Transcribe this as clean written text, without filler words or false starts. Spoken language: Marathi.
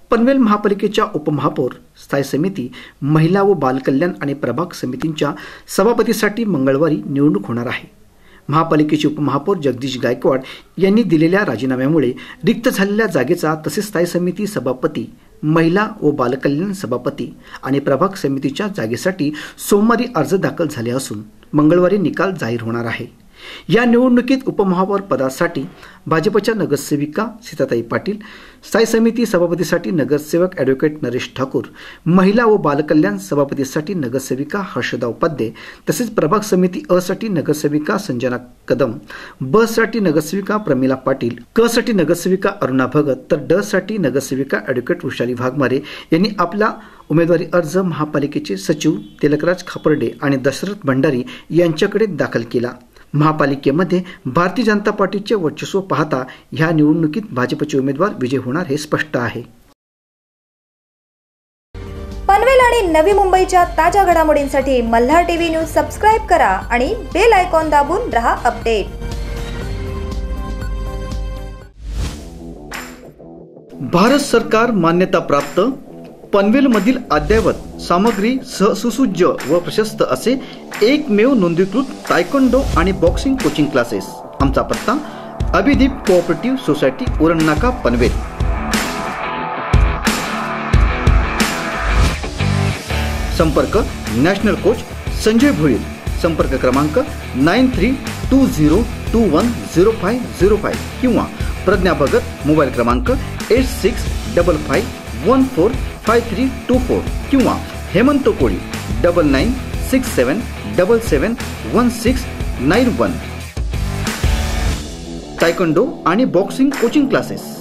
पनवेल महापालिकेच्या उपमहापौर, स्थायी समिती, महिला व बालकल्याण आणि प्रभाग समितींच्या सभापतीसाठी मंगळवारी निवडणूक होणार आहे. महापालिकेचे उपमहापौर जगदीश गायकवाड यांनी दिलेल्या राजीनाम्यामुळे रिक्त झालेल्या जागेचा तसेच स्थायी समिती सभापती, महिला व बालकल्याण सभापती आणि प्रभाग समितीच्या जागेसाठी सोमवारी अर्ज दाखल झाले असून मंगळवारी निकाल जाहीर होणार आहे. या निवडणुकीत उपमहापौर पदासाठी भाजपच्या नगरसेविका सीताताई पाटील, स्थायी समिती सभापतीसाठी नगरसेवक ॲडव्होकेट नरेश ठाकूर, महिला व बालकल्याण सभापतीसाठी नगरसेविका हर्षदा उपाध्ये, तसेच प्रभाग समिती अ साठी नगरसेविका संजना कदम, ब साठी नगरसेविका प्रमिला पाटील, क साठी नगरसेविका अरुणा भगत तर ड साठी नगरसेविका ॲडव्होकेट वृषाली वाघमारे यांनी आपला उमेदवारी अर्ज महापालिकेचे सचिव तिलकराज खापर्डे आणि दशरथ भंडारी यांच्याकडे दाखल केला. महापालिकेमध्ये भारतीय जनता पार्टीचे वर्चस्व पाहता ह्या निवडणुकीत भाजपचे उमेदवार विजयी होणार हे स्पष्ट आहे. पनवेल आणि नवी मुंबईच्या ताज्या घडामोडींसाठी मल्हार टीव्ही न्यूज सबस्क्राइब करा आणि बेल आयकॉन दाबून रहा अपडेट. भारत सरकार मान्यता प्राप्त पनवेलमधील अद्ययावत सामग्री सह सुसज्ज व प्रशस्त असे एकमेव नोंदणीकृत तायक्वांडो आणि बॉक्सिंग कोचिंग क्लासेस. आमचा पत्ता अभिदीप कोऑपरेटिव्ह सोसायटी, उरण नाका, पनवेल. संपर्क नॅशनल कोच संजय भोईर. संपर्क क्रमांक 9320210505 किंवा प्रज्ञा भगत. मोबाईल क्रमांक 8655145324 किंवा हेमंत कोळी 9967771691. तायक्वांडो आणि बॉक्सिंग कोचिंग क्लासेस.